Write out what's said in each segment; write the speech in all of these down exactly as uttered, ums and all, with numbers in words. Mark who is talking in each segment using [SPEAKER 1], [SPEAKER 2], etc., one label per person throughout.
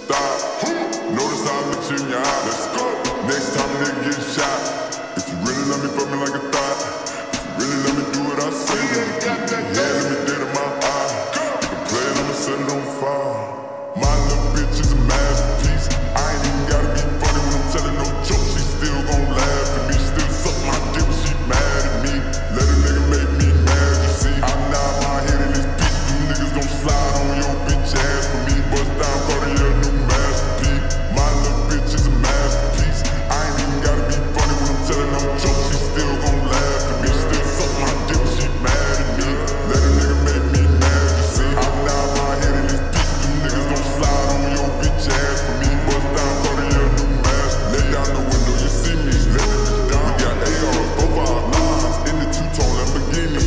[SPEAKER 1] stop. Notice how I look you in your eye. Let's go. Next time a nigga get shot. If you really love me, fuck me like a thought. If you really let me do what I say, yeah, let me dead in my eye. You can play it, I'ma set it on fire. My little bitch is a masterpiece. I ain't even gotta be funny when I'm telling no jokes. She still gon' laugh at me. Still suck my dick when she mad at me. Let a nigga make me mad, you see. I nod my head in this bitch. You niggas gon' slide on your bitch ass for me. Bust down, call it your new masterpiece. My little bitch is a masterpiece. I ain't even gotta be funny when I'm telling no jokes. She still gon' laugh at me. Still suck my dick when she mad at me. Let a nigga make me mad, you see. I nod my head in this bitch. You niggas gon' slide on your bitch ass for me. Bust down, call it your new master. Let down the window, you see me. Let it down. We got A Rs, four five nines in the two-tone Lamborghini.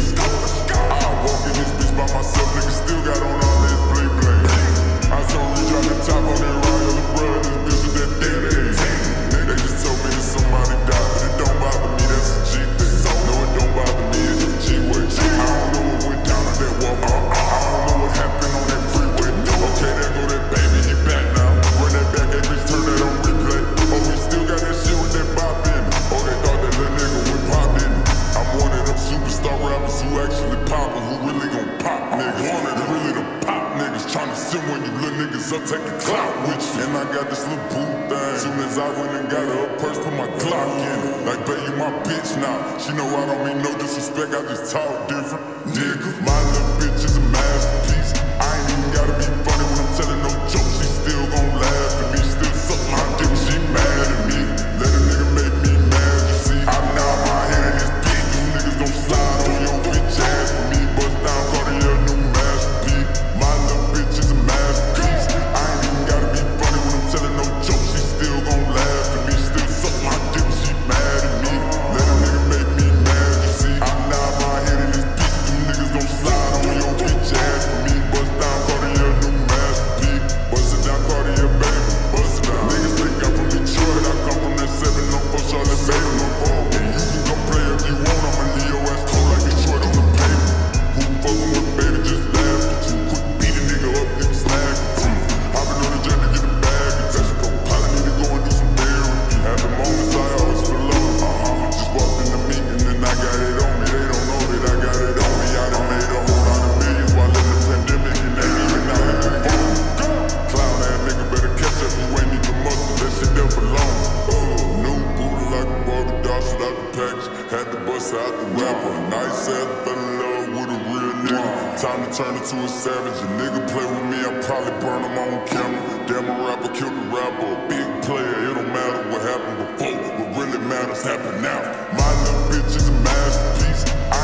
[SPEAKER 1] I walk in this bitch by myself, niggas still got on all this bling bling. I told Reach out the top on that royal bruh, this bitch with that dead age. They just told me that somebody died, but it don't bother me, that's a G thing. No, it don't bother me, it's a G-way. I don't know what went down on that walk, I don't know what happened on that freeway. Okay, there go that baby, he back now. Run that back, that bitch, turn that on replay. Oh, we still got that shit with that bop in it. Oh, they thought that little nigga would pop in it. I'm one of them superstar rappers who actually poppin', who really gon' pop niggas. One of them really the pop niggas, tryna sit when you little niggas up, take a clout with you. And I got this little boo thing. Soon as I went and got her a purse, put my Glock in it. Like, babe, you my bitch now. She know I don't mean no disrespect, I just talk different. Nigga, my little bitch is a masterpiece. I ain't even gotta be funny when I'm telling no jokes. She still gon' laugh at me. Still suck my dick when she mad at me. Let a nigga make me mad, you see. I nod my head in this bitch. You niggas gon' slide on your bitch ass for me. Bust down, call it your new masterpiece. My little bitch is a masterpiece. I ain't even gotta be funny when I'm telling no jokes. She still gon' laugh at me. Still suck my dick when she mad at me. Let a nigga make me mad, you see. I nod my head in this bitch. You niggas gon' slide on your bitch ass for me. Bust down, call it your new masterpiece. Bust it down, call it your baby. Bust it down. Niggas think I'm from Detroit. I come from that seven oh four Charlotte baby. And you can come play if you want. I'ma leave your ass cold like Detroit on the pavement. Who fucking with baby, just laugh at you. Quick beat a nigga up, nigga slag at you. I've been on the journey to get a bag of just go. Probably need to go and do some therapy. At the moments I always feel low. Uh-huh. Just walked in the meeting and I got it on me. They don't know that I got it on me. I done made a whole lot of millions while in the pandemic and ain't even out here to phone. Clown ass nigga better catch up, you ain't even muscle. That shit there belong. New booty like a Barbie doll, shit out the package. Had to bust out the rapper. Nice ass, fell in love with a real nigga. Time to turn into a savage. A nigga play with me, I probably burn him on camera. Damn, a rapper killed a rapper, a big player. It don't matter what happened before. What really matters happen now. My little bitch is a masterpiece. I